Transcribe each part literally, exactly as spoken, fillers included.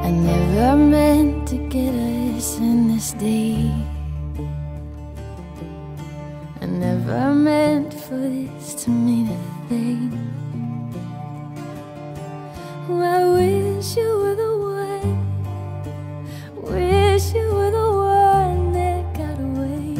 I never meant to get us in this deep. I never meant for this to mean a thing. Oh, I wish you were the one. Wish you were the one that got away.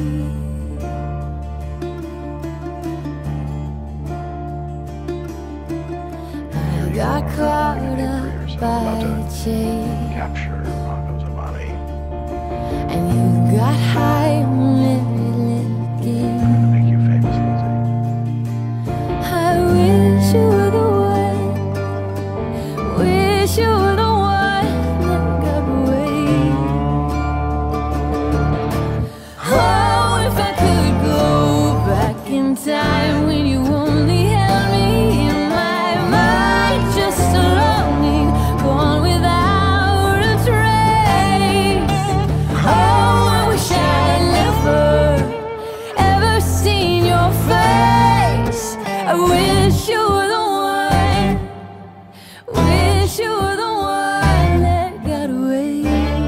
I got caught up by the chase, capture Rocco Zamani. and you got high on every little game. I'm gonna make you famous, Lizzie. I wish you were the one. Wish you were the one that got away. Oh, if I could go back in time when you only held me in my mind, just a longing gone without a trace. Oh, I wish I'd never ever seen your face. I wish you were the one. Wish you were the one that got away.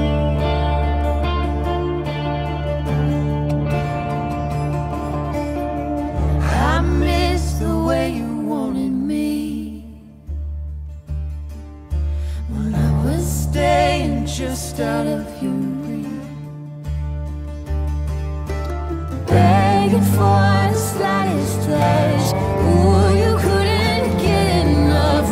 I miss the way you wanted me when I was staying just out of your reach, begging for the slightest touch. Ooh, you couldn't get enough.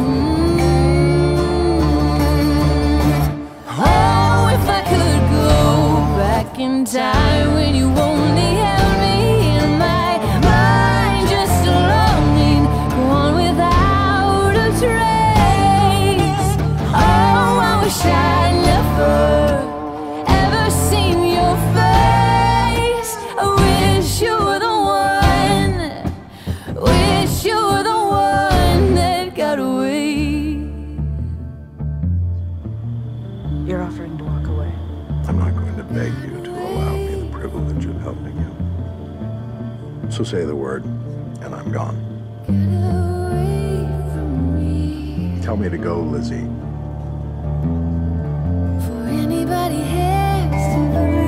Mm. Oh, if I could go back in time when you only held me in my mind, just a longing gone without a trace. Oh, I wish I'd never ever seen your face. I wish you were the one. Wish you were the one that got away. You're offering to walk away. I'm not going to beg you to allow me the privilege of helping you. So say the word, and I'm gone. Get away from me. Tell me to go, Lizzie. For anybody has to